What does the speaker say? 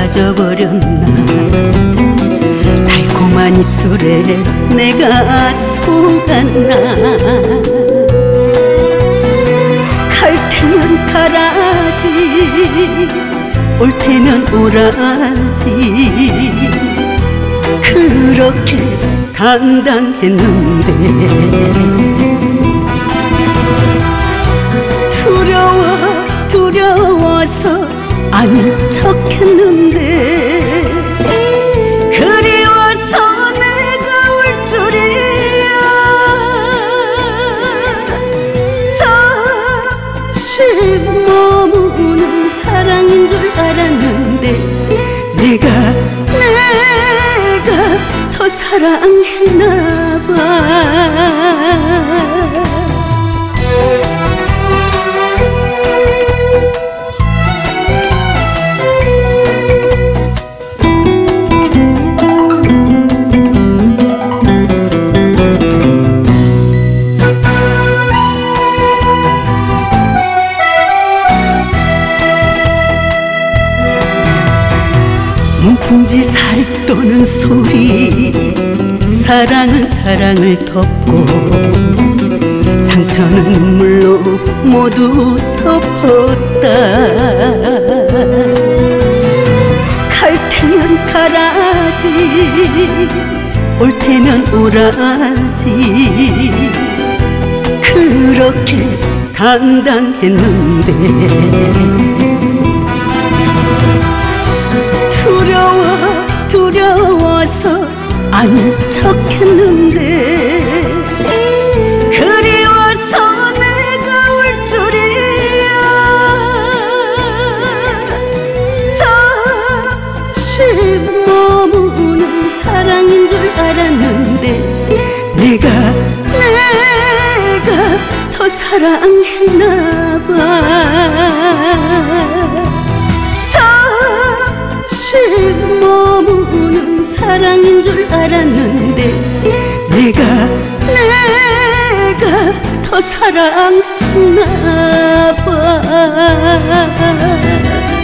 빠져버렸나. 달콤한 입술에 내가 속았나. 갈 테면 가라지, 올 테면 오라지. 그렇게 당당했는데 두려워서 아닌 척했는데 그리워서 내가 울 줄이야. 잠시 머무는 사랑인 줄 알았는데 내가 더 사랑했나봐. 문풍지 살 떠는 소리. 사랑은 사랑을 덮고 상처는 눈물로 모두 덮었다. 갈 테면 가라지, 올 테면 오라지. 그렇게 당당했는데 두려워서 아닌 척했는데 그리워서 내가 울 줄이야. 잠시 머무는 사랑인 줄 알았는데 내가 더 사랑했나봐. 머무는 사랑인 줄 알았는데 내가 더 사랑했나봐.